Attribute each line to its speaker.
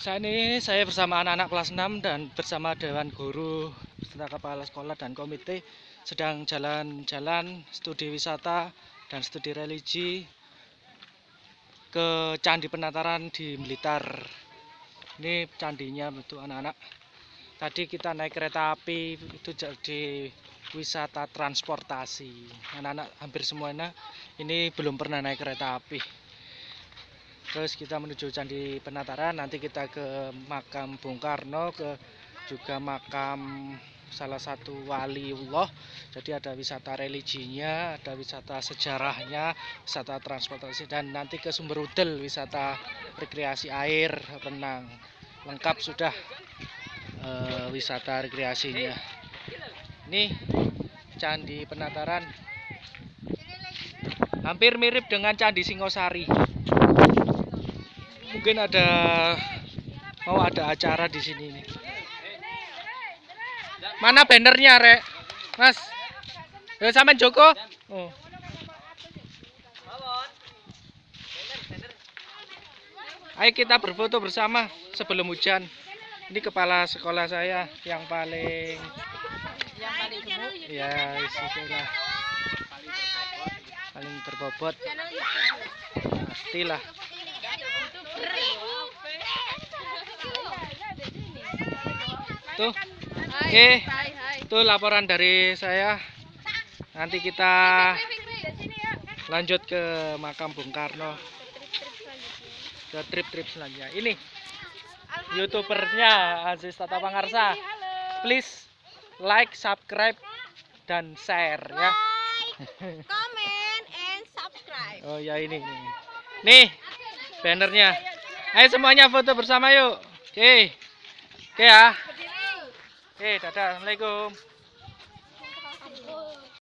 Speaker 1: Saat ini saya bersama anak-anak kelas 6 dan bersama Dewan Guru beserta Kepala Sekolah dan Komite sedang jalan-jalan studi wisata dan studi religi ke Candi Penataran di Blitar. Ini candinya untuk anak-anak. Tadi kita naik kereta api, itu jadi wisata transportasi. Anak-anak hampir semuanya ini belum pernah naik kereta api. Terus kita menuju Candi Penataran, nanti kita ke makam Bung Karno, ke juga makam salah satu waliullah. Jadi ada wisata religinya, ada wisata sejarahnya, wisata transportasi, dan nanti ke Sumberudel, wisata rekreasi air, renang. Lengkap sudah wisata rekreasinya. Ini Candi Penataran hampir mirip dengan Candi Singosari. Mungkin mau ada acara di sini nih. Mana bannernya, Rek? Mas. Ya sampean Joko? Oh. Ayo kita berfoto bersama sebelum hujan. Ini kepala sekolah saya yang paling gemuk. Ya, itulah. Paling berbobot. Pastilah. Tuh, oke, itu laporan dari saya. Nanti kita lanjut ke makam Bung Karno, ke trip-trip selanjutnya. Ini youtubernya Aziz Tata Pangarsa. Please like, subscribe, dan share ya.
Speaker 2: Comment and subscribe.
Speaker 1: Oh ya ini. Nih bannernya. Ayo semuanya foto bersama yuk. Oke. Oke ya. Oke, dadah. Assalamualaikum.